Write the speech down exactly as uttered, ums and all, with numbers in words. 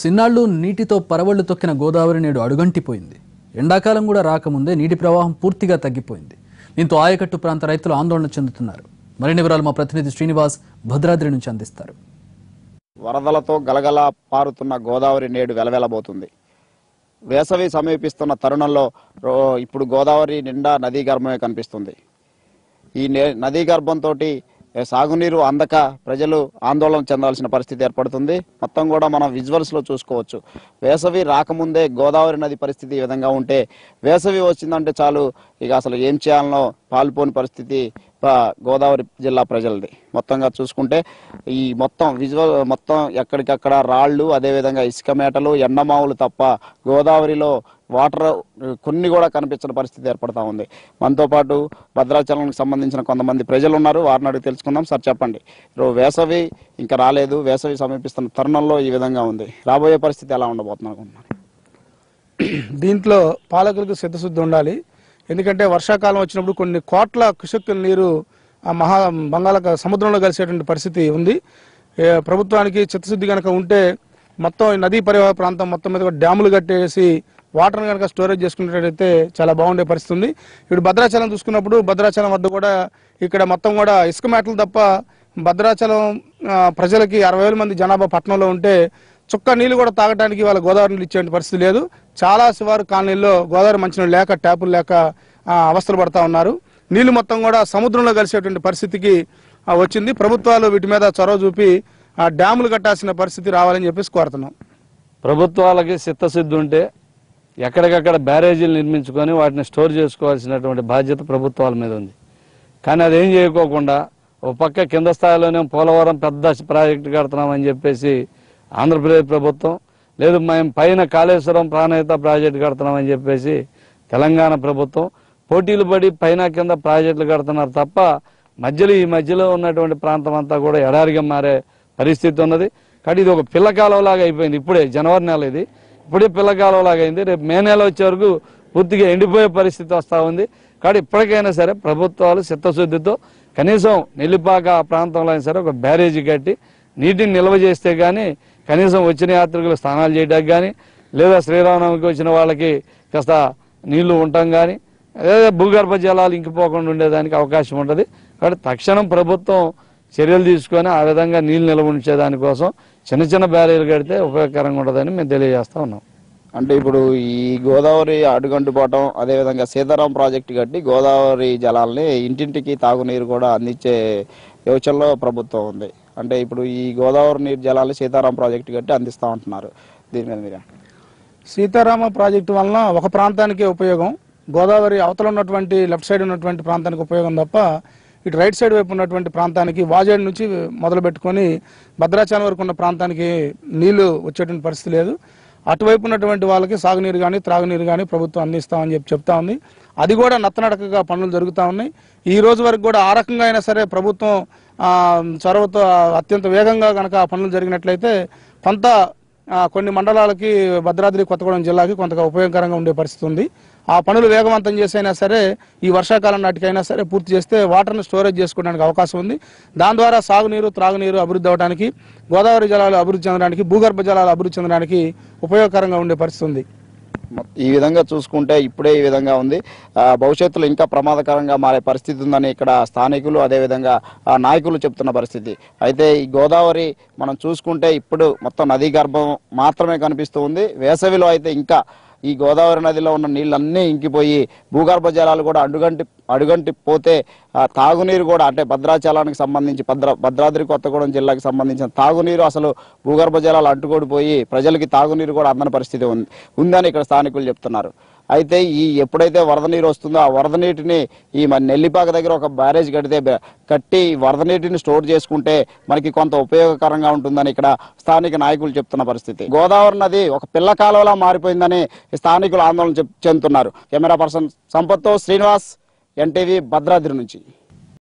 సిన్నాళ్లు నీటితో పరవళ్లు తొక్కిన గోదావరి నేడు అడుగంటిపోయింది. ఎండాకాలం కూడా రాకముందే నీటి ప్రవాహం పూర్తిగా తగ్గిపోయింది. దీంతో ఆయకట్టు ప్రాంత రైతులు ఆందోళన చెందుతున్నారు. మరిన్ని వివరాలు మా ప్రతినిధి శ్రీనివాస్ భద్రాద్రి నుంచి అందిస్తారు. వరదలతో గలగల పారుతున్న గోదావరి నేడు వెలవెలబోతుంది. వేసవి సమీపిస్తున్న తరుణంలో ఇప్పుడు గోదావరి నిండా నదీ గర్భమే కనిపిస్తుంది. ఈ నదీ గర్భంతో సాగునీరు అందక ప్రజలు ఆందోళన చెందాల్సిన పరిస్థితి ఏర్పడుతుంది. మొత్తం కూడా మనం విజువల్స్ లో చూసుకోవచ్చు. వేసవి రాకముందే గోదావరి నది పరిస్థితి ఈ విధంగా ఉంటే వేసవి వచ్చిందంటే చాలు ఇక అసలు ఏం చేయాలనో పాల్పోని పరిస్థితి గోదావరి జిల్లా ప్రజలది. మొత్తంగా చూసుకుంటే ఈ మొత్తం విజువల్ మొత్తం ఎక్కడికక్కడ రాళ్లు, అదేవిధంగా ఇసుక మేటలు, ఎండమావులు తప్ప గోదావరిలో వాటర్ కొన్ని కూడా కనిపించిన పరిస్థితి ఏర్పడతా ఉంది. మనతో పాటు భద్రాచలంకి సంబంధించిన కొంతమంది ప్రజలు ఉన్నారు. వారిని అడిగి తెలుసుకుందాం. సార్ చెప్పండి, వేసవి ఇంకా రాలేదు, వేసవి సమీపిస్తున్న తరుణంలో ఈ విధంగా ఉంది, రాబోయే పరిస్థితి ఎలా ఉండబోతుంది అనుకుంటున్నారు? దీంట్లో పాలకులకు సిద్ధశుద్ధి ఉండాలి. ఎందుకంటే వర్షాకాలం వచ్చినప్పుడు కొన్ని కోట్ల క్యూసెక్కుల నీరు ఆ మహా బంగాళ సముద్రంలో కలిసేటువంటి పరిస్థితి ఉంది. ప్రభుత్వానికి చిత్తశుద్ధి కనుక ఉంటే మొత్తం నదీ పరివాహ ప్రాంతం మొత్తం మీద డ్యాములు కట్టేసి వాటర్ని కనుక స్టోరేజ్ చేసుకునేటట్టయితే చాలా బాగుండే పరిస్థితి ఉంది. ఇప్పుడు భద్రాచలం చూసుకున్నప్పుడు భద్రాచలం వద్ద కూడా ఇక్కడ మొత్తం కూడా ఇసుక మేటలు తప్ప భద్రాచలం ప్రజలకి అరవై వేల మంది జనాభా పట్టణంలో ఉంటే చుక్క నీళ్లు కూడా తాగడానికి వాళ్ళ గోదావరి నీళ్ళు ఇచ్చే పరిస్థితి లేదు. చాలా శివారు కాలనీల్లో గోదావరి మంచినీళ్ళు లేక ట్యాపులు లేక అవస్థలు పడతా ఉన్నారు. నీళ్లు మొత్తం కూడా సముద్రంలో కలిసేటువంటి పరిస్థితికి వచ్చింది. ప్రభుత్వాలు వీటి మీద చొరవ చూపి డ్యాములు కట్టాల్సిన పరిస్థితి రావాలని చెప్పేసి కోరుతున్నాం. ప్రభుత్వాలకి చిత్తశుద్ధి ఉంటే ఎక్కడికక్కడ బ్యారేజీలు నిర్మించుకొని వాటిని స్టోర్ చేసుకోవాల్సినటువంటి బాధ్యత ప్రభుత్వాల మీద ఉంది. కానీ అదేం చేయకోకుండా ఒక పక్క కింద స్థాయిలోనే పోలవరం పెద్ద ప్రాజెక్టు కడుతున్నామని చెప్పేసి ఆంధ్రప్రదేశ్ ప్రభుత్వం, లేదు మేము పైన కాళేశ్వరం ప్రాణహిత ప్రాజెక్టు కడుతున్నామని చెప్పేసి తెలంగాణ ప్రభుత్వం పోటీలు పడి పైన కింద ప్రాజెక్టులు కడుతున్నారు తప్ప మధ్యలో ఈ మధ్యలో ఉన్నటువంటి ప్రాంతం అంతా కూడా ఎడారిగా మారే పరిస్థితి ఉన్నది. కానీ ఇది ఒక పిల్లకాలంలాగా అయిపోయింది. ఇప్పుడే జనవరి నెల, ఇది ఇప్పుడే పిల్లకాలంలాగా అయింది. రేపు మే నెల వచ్చే వరకు పూర్తిగా ఎండిపోయే పరిస్థితి వస్తూ ఉంది. కానీ ఇప్పటికైనా సరే ప్రభుత్వాలు చిత్తశుద్ధితో కనీసం నెల్లిపాక ప్రాంతంలో అయినా సరే ఒక బ్యారేజీ కట్టి నీటిని నిల్వ చేస్తే కానీ కనీసం వచ్చిన యాత్రికులు స్నానాలు చేయడానికి కానీ, లేదా శ్రీరామనవమికి వచ్చిన వాళ్ళకి కాస్త నీళ్లు ఉండటం కానీ, లేదా భూగర్భ జలాలు ఇంకిపోకుండా ఉండేదానికి అవకాశం ఉంటుంది. కాబట్టి తక్షణం ప్రభుత్వం చర్యలు తీసుకొని ఆ విధంగా నీళ్లు నిల్వ ఉంచేదానికోసం చిన్న చిన్న బ్యారేజీలు కడితే ఉపయోగకరంగా ఉంటుందని మేము తెలియజేస్తా ఉన్నాం. అంటే ఇప్పుడు ఈ గోదావరి అడుగంటుపోవటం, అదేవిధంగా సీతారాం ప్రాజెక్టు కట్టి గోదావరి జలాల్ని ఇంటింటికి తాగునీరు కూడా అందించే యోచనలో ప్రభుత్వం ఉంది. అంటే ఇప్పుడు ఈ గోదావరి నీరు జలాలు సీతారాం ప్రాజెక్టు కట్టి అందిస్తూ ఉంటున్నారు. దీని మీద మీరు? సీతారామ ప్రాజెక్టు వలన ఒక ప్రాంతానికే ఉపయోగం, గోదావరి అవతల ఉన్నటువంటి లెఫ్ట్ సైడ్ ఉన్నటువంటి ప్రాంతానికి ఉపయోగం తప్ప ఇటు రైట్ సైడ్ వైపు ఉన్నటువంటి ప్రాంతానికి వాజేడు నుంచి మొదలు పెట్టుకొని భద్రాచలం వరకు ఉన్న ప్రాంతానికి నీళ్లు వచ్చేటువంటి పరిస్థితి లేదు. అటువైపు ఉన్నటువంటి వాళ్ళకి సాగునీరు కానీ త్రాగునీరు కానీ ప్రభుత్వం అందిస్తామని చెప్పి చెప్తా ఉంది. అది కూడా నత్తనడకగా పనులు జరుగుతూ ఉన్నాయి. ఈ రోజు వరకు కూడా ఆ రకంగా అయినా సరే ప్రభుత్వం చొరవతో అత్యంత వేగంగా కనుక ఆ పనులు జరిగినట్లయితే కొంత కొన్ని మండలాలకి భద్రాద్రి కొత్తగూడెం జిల్లాకి కొంతగా ఉపయోగకరంగా ఉండే పరిస్థితి ఉంది. ఆ పనులు వేగవంతం చేసైనా సరే ఈ వర్షాకాలం నాటికైనా సరే పూర్తి చేస్తే వాటర్ని స్టోరేజ్ చేసుకోవడానికి అవకాశం ఉంది. దాని ద్వారా సాగునీరు త్రాగునీరు అభివృద్ధి అవడానికి, గోదావరి జలాలు అభివృద్ధి చెందడానికి, భూగర్భ జలాలు అభివృద్ధి చెందడానికి ఉపయోగకరంగా ఉండే పరిస్థితి ఉంది. ఈ విధంగా చూసుకుంటే ఇప్పుడే ఈ విధంగా ఉంది, భవిష్యత్తులో ఇంకా ప్రమాదకరంగా మారే పరిస్థితి ఉందని ఇక్కడ స్థానికులు అదేవిధంగా నాయకులు చెప్తున్న పరిస్థితి. అయితే ఈ గోదావరి మనం చూసుకుంటే ఇప్పుడు మొత్తం నదీ గర్భం మాత్రమే కనిపిస్తూ ఉంది. వేసవిలో అయితే ఇంకా ఈ గోదావరి నదిలో ఉన్న నీళ్ళన్నీ ఇంకిపోయి భూగర్భ జలాలు కూడా అడుగంటి అడుగంటి పోతే తాగునీరు కూడా, అంటే భద్రాచలానికి సంబంధించి భద్ర భద్రాద్రి కొత్తగూడెం జిల్లాకి సంబంధించిన తాగునీరు అసలు భూగర్భ జలాలు అంటుకొడిపోయి ప్రజలకి తాగునీరు కూడా అందని పరిస్థితి ఉంది ఉందని ఇక్కడ స్థానికులు చెప్తున్నారు. అయితే ఈ ఎప్పుడైతే వరద నీరు వస్తుందో ఆ వరద నీటిని ఈ మన నెల్లిపాక దగ్గర ఒక బ్యారేజ్ కడితే కట్టి వరద నీటిని స్టోర్ చేసుకుంటే మనకి కొంత ఉపయోగకరంగా ఉంటుందని ఇక్కడ స్థానిక నాయకులు చెప్తున్న పరిస్థితి. గోదావరి నది ఒక పిల్ల కాలువలా మారిపోయిందని స్థానికులు ఆందోళన చెందుతున్నారు. కెమెరా పర్సన్ సంపత్తో శ్రీనివాస్, ఎన్టీవీ, భద్రాద్రి నుంచి.